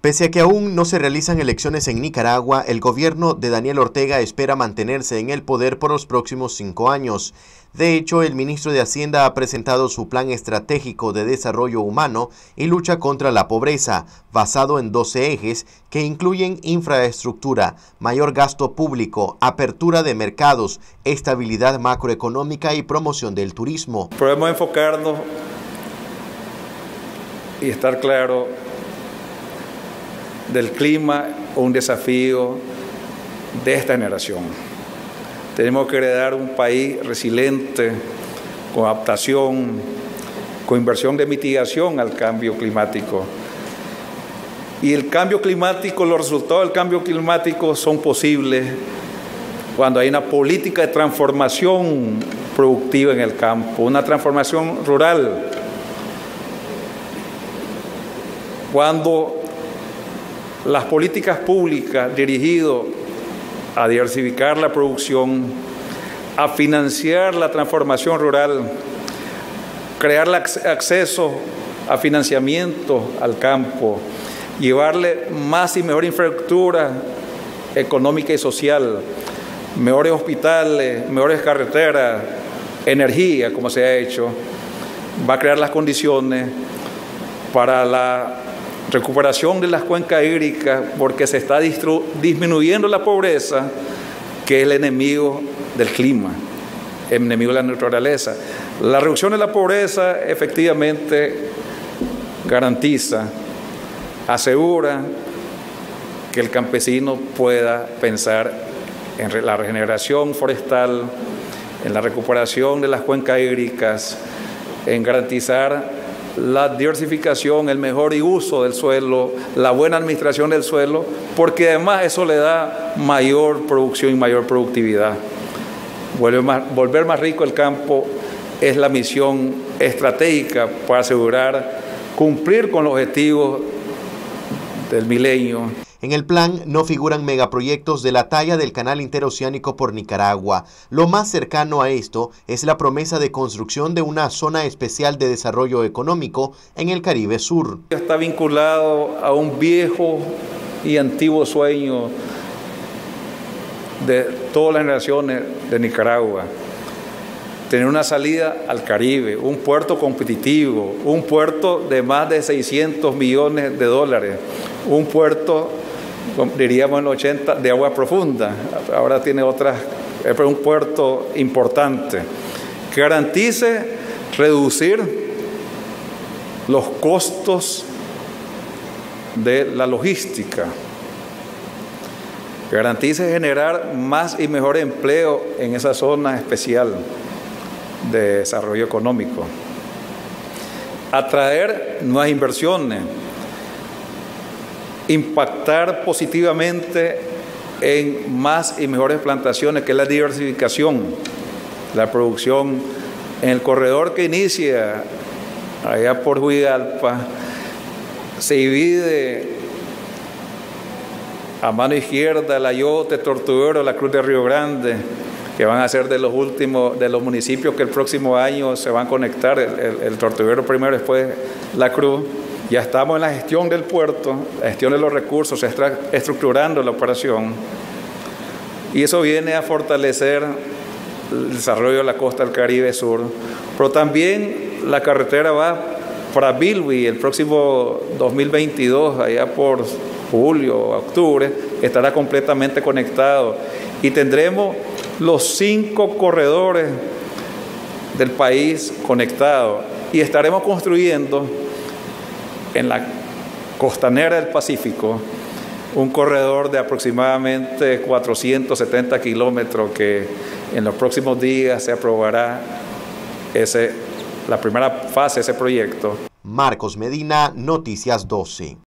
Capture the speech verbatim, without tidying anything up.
Pese a que aún no se realizan elecciones en Nicaragua, el gobierno de Daniel Ortega espera mantenerse en el poder por los próximos cinco años. De hecho, el ministro de Hacienda ha presentado su plan estratégico de desarrollo humano y lucha contra la pobreza, basado en doce ejes que incluyen infraestructura, mayor gasto público, apertura de mercados, estabilidad macroeconómica y promoción del turismo. Podemos enfocarnos y estar claro del clima, un desafío de esta generación. Tenemos que heredar un país resiliente, con adaptación, con inversión de mitigación al cambio climático. Y el cambio climático, los resultados del cambio climático son posibles cuando hay una política de transformación productiva en el campo, una transformación rural. Cuando las políticas públicas dirigidas a diversificar la producción, a financiar la transformación rural, crear acceso a financiamiento al campo, llevarle más y mejor infraestructura económica y social, mejores hospitales, mejores carreteras, energía, como se ha hecho, va a crear las condiciones para la recuperación de las cuencas hídricas, porque se está disminuyendo la pobreza, que es el enemigo del clima, el enemigo de la naturaleza. La reducción de la pobreza efectivamente garantiza, asegura que el campesino pueda pensar en la regeneración forestal, en la recuperación de las cuencas hídricas, en garantizar la diversificación, el mejor uso del suelo, la buena administración del suelo, porque además eso le da mayor producción y mayor productividad. Volver más, volver más rico el campo es la misión estratégica para asegurar cumplir con los objetivos del milenio. En el plan no figuran megaproyectos de la talla del Canal Interoceánico por Nicaragua. Lo más cercano a esto es la promesa de construcción de una zona especial de desarrollo económico en el Caribe Sur. Está vinculado a un viejo y antiguo sueño de todas las generaciones de Nicaragua. Tener una salida al Caribe, un puerto competitivo, un puerto de más de seiscientos millones de dólares, un puerto, diríamos en los ochenta, de agua profunda, ahora tiene otras, es un puerto importante, que garantice reducir los costos de la logística, garantice generar más y mejor empleo en esa zona especial de desarrollo económico, atraer nuevas inversiones, impactar positivamente en más y mejores plantaciones, que es la diversificación, la producción en el corredor que inicia allá por Juigalpa, se divide a mano izquierda la Yote, Tortuguero, la Cruz de Río Grande, que van a ser de los últimos, de los municipios que el próximo año se van a conectar, el, el, el Tortuguero primero, después la Cruz. Ya estamos en la gestión del puerto, la gestión de los recursos, se está estructurando la operación, y eso viene a fortalecer el desarrollo de la costa del Caribe Sur, pero también la carretera va para Bilwi el próximo dos mil veintidós, allá por julio, octubre, estará completamente conectado, y tendremos los cinco corredores del país conectados, y estaremos construyendo en la costanera del Pacífico un corredor de aproximadamente cuatrocientos setenta kilómetros, que en los próximos días se aprobará ese, la primera fase de ese proyecto. Marcos Medina, Noticias doce.